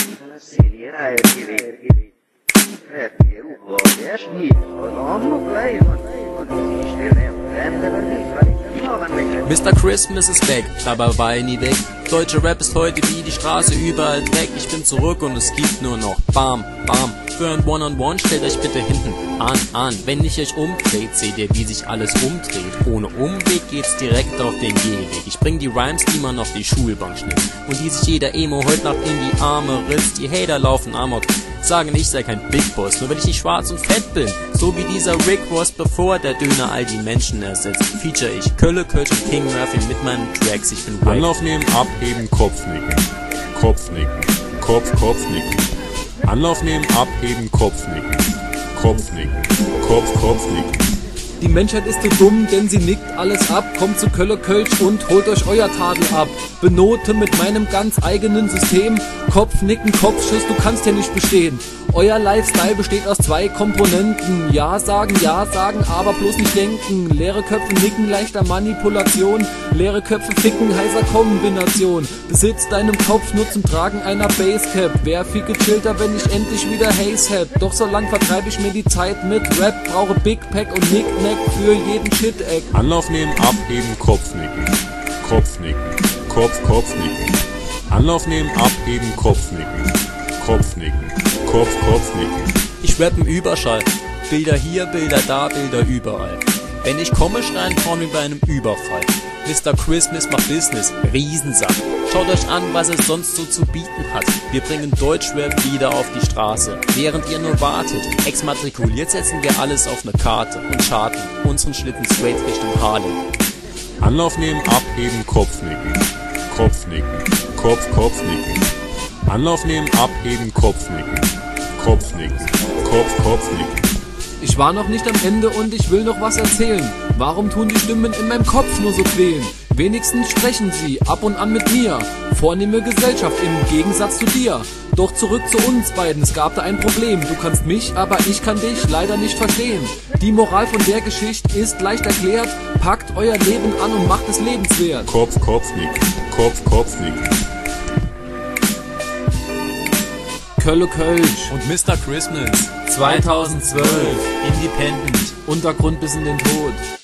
Mr. Christmas ist weg, dabei war er nie weg. Deutsche Rap ist heute wie die Straße, überall Dreck. Ich bin zurück und es gibt nur noch Bam, Bam. Für ein One-on-One stellt euch bitte hinten an. Wenn ich euch umdreht, seht ihr, wie sich alles umdreht. Ohne Umweg geht's direkt auf den Gehweg. Ich bring die Rhymes, die man auf die Schulbank schnippt und die sich jeder Emo heute Nacht in die Arme ritzt. Die Hater laufen amok, sagen, ich sei kein Big Boss, nur weil ich nicht schwarz und fett bin. So wie dieser Rick Ross, bevor der Döner all die Menschen ersetzt. Feature ich Kölle, Kölsch und King Murphy mit meinen Tracks. Ich bin wack. Anlauf nehmen, abheben, Kopfnicken. Kopfnicken. Kopfnicken. Anlauf nehmen, abheben, Kopfnicken. Kopfnicken. Kopfnicken. Die Menschheit ist so dumm, denn sie nickt alles ab. Kommt zu Kölle Kölsch und holt euch euer Tadel ab. Benote mit meinem ganz eigenen System. Kopfnicken, Kopfschuss, du kannst hier nicht bestehen. Euer Lifestyle besteht aus 2 Komponenten. Ja sagen, aber bloß nicht denken. Leere Köpfe nicken, leichter Manipulation. Leere Köpfe ficken, heißer Kombination. Besitz deinem Kopf nur zum Tragen einer Basecap. Wär viel gechillter, wenn ich endlich wieder Haze hätt. Doch so lang vertreibe ich mir die Zeit mit Rap. Brauche Big Pack und Nicknack für jeden Shit-Eck. Anlauf nehmen, abheben, Kopfnicken. Kopfnicken. Kopfnicken. Anlauf nehmen, abheben, Kopfnicken. Kopfnicken. Kopfnicken. Ich rapp im Überschall. Bilder hier, Bilder da, Bilder überall. Wenn ich komme, schreien Frauen wie bei einem Überfall. Mr. Christmas macht Business, Riesensack. Schaut euch an, was es sonst so zu bieten hat. Wir bringen Deutschrap wieder auf die Straße. Während ihr nur wartet, exmatrikuliert, setzen wir alles auf eine Karte und charten unseren Schlitten straight Richtung Harlem. Anlauf nehmen, abheben, Kopfnicken. Kopfnicken. Kopfnicken. Anlauf nehmen, abheben, Kopfnicken. Kopfnicken. Kopfnicken. Ich war noch nicht am Ende und ich will noch was erzählen. Warum tun die Stimmen in meinem Kopf nur so quälen? Wenigstens sprechen sie ab und an mit mir. Vornehme Gesellschaft im Gegensatz zu dir. Doch zurück zu uns beiden, es gab da ein Problem. Du kannst mich, aber ich kann dich leider nicht verstehen. Die Moral von der Geschichte ist leicht erklärt. Packt euer Leben an und macht es lebenswert. Kopfnicken. Kopfnicken. Kölle Kölsch und Mr. Christmas 2012 Independent Untergrund bis in den Tod.